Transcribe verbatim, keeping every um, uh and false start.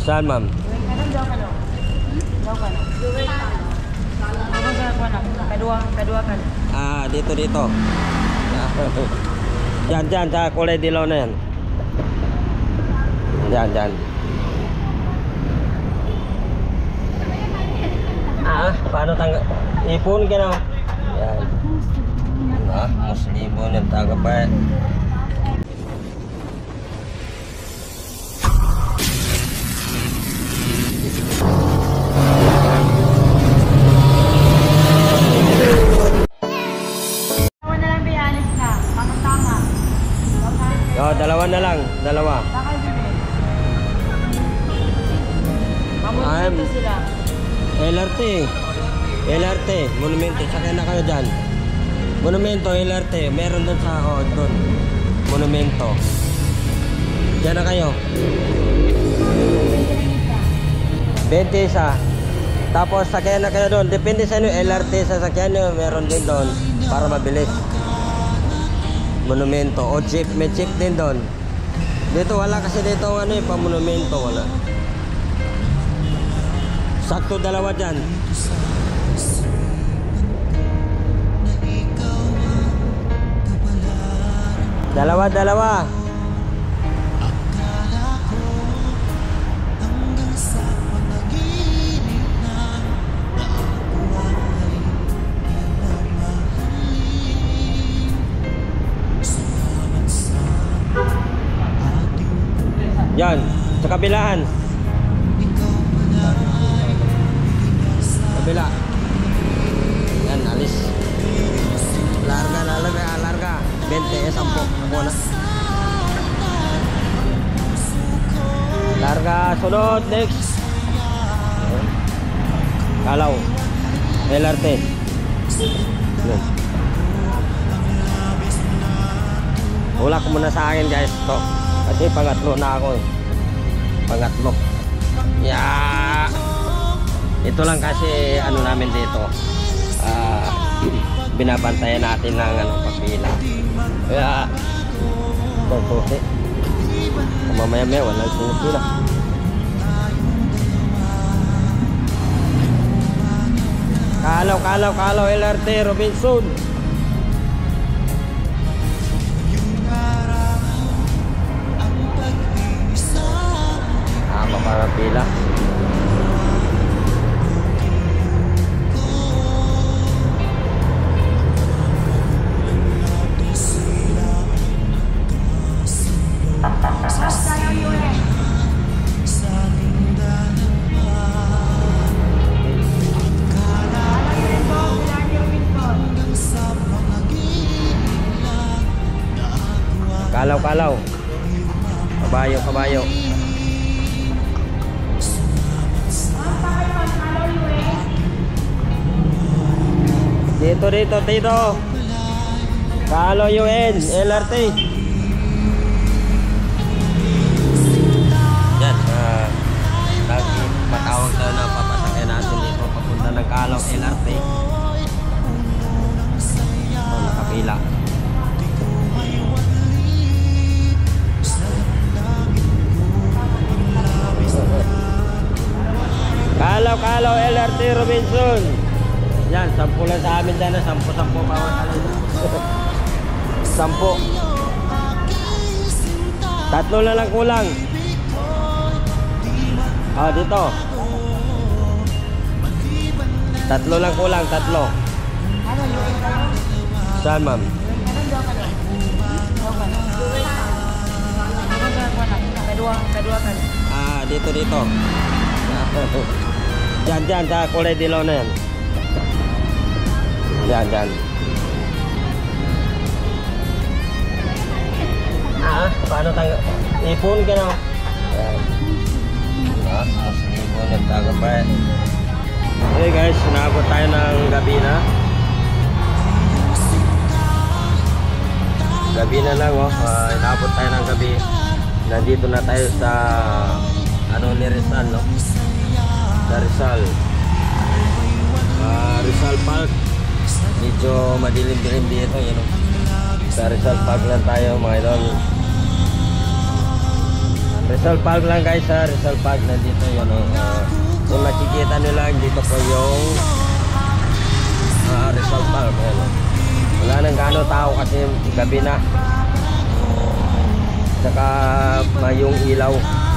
Saan, ma'am? Kedua, kedua kan. Ah, dito, dito. Diyan, diyan, sa kulay dilaw na yan. Diyan, diyan. Ah, paano tangga? Ipon ka na. Yan. Ah, muslimo ng tagapay. Oh, dalawa na lang, dalawa. I'm L R T. L R T, monumento. Sakay na kayo dyan. Monumento, L R T. Meron doon sa, oh, doon. Monumento. Diyan na kayo. twenty isa. Tapos sakay na kayo doon. Depende sa inyo, L R T sa sakyan nyo. Meron din doon para mabilis. Monumento o jeep, may jeep din doon. Dito wala kasi dito ano eh, pa monumento wala. Sakto dalawa dyan. Dalawa, dalawa. Yan, sa kabilaan. Kabila. Yan, alis. Larga, larga, larga. twenty, eh, ten. Ako na. Larga, sunod, next. Kalaw. L R T. Yan. Wala ko muna sa akin guys. Ito. Kasi pangatlo na ako eh. Pangatlo. Yeah. Ito lang kasi ano namin dito. Uh, binabantayan natin ng ano, pagpila. Kaya tututi. Mamaya maya wala yung pila. Kalaw, kalaw, kalaw L R T Robinson. Para pila. Kalaw, kalaw. Kabayo, kabayo. Dito, dito, dito. Kalaw U N, L R T. Yan, uh, lagi matawag tayo na papasakay natin dito papunta ng Kalaw L R T. Ito, nakapila. Kalaw, Kalaw L R T Robinson. Yan, sampu lang sa amin dyan na, sampu-sampu bawat alin. Sampu. Tatlo na lang kulang. Ah, dito. Tatlo lang kulang, tatlo. Saan, ma'am? Kedua, kedua kan. Ah, dito, dito. Diyan, diyan, sa kulay dilaw na yan. Diyan, diyan. Ah, paano tangga? Ipon ka na. Yan. Ah, muslimo ng tagapay. Okay guys, naabot tayo ng gabi na. Gabi na lang oh. Uh, naabot tayo ng gabi. Nandito na tayo sa ano ni Rizal, no? Sa Rizal. Uh, Rizal Park. Medyo madilim-dilim dito, yun know? Sa Rizal Park lang tayo mga idol. Rizal Park lang guys ha, Rizal Park nandito yun oh. Uh, kung nakikita nyo lang dito po yung uh, Rizal Park yun, oh. Wala nang gaano tao kasi gabi na, saka mayong ilaw.